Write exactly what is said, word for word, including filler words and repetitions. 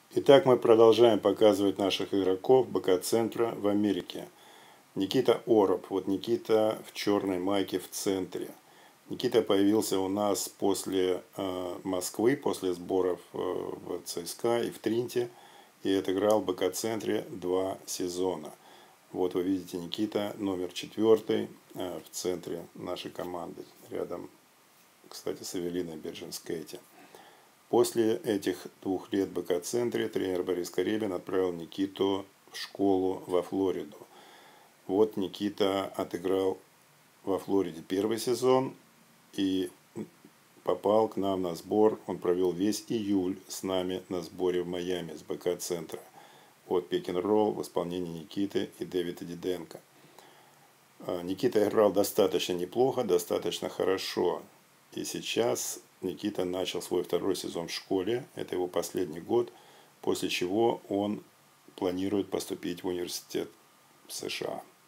Итак, мы продолжаем показывать наших игроков БК-центра в Америке. Никита Ороб. Вот Никита в черной майке в центре. Никита появился у нас после э, Москвы, после сборов э, в ЦСКА и в Тринте. И отыграл в БК-центре два сезона. Вот вы видите Никита, номер четвертый э, в центре нашей команды. Рядом, кстати, с Эвелиной Берженскайте. После этих двух лет в БК-центре тренер Борис Карелин отправил Никиту в школу во Флориду. Вот Никита отыграл во Флориде первый сезон и попал к нам на сбор. Он провел весь июль с нами на сборе в Майами с БК-центра. Вот пик-н-ролл в исполнении Никиты и Дэвида Диденко. Никита играл достаточно неплохо, достаточно хорошо. И сейчас Никита начал свой второй сезон в школе. Это его последний год, после чего он планирует поступить в университет в США.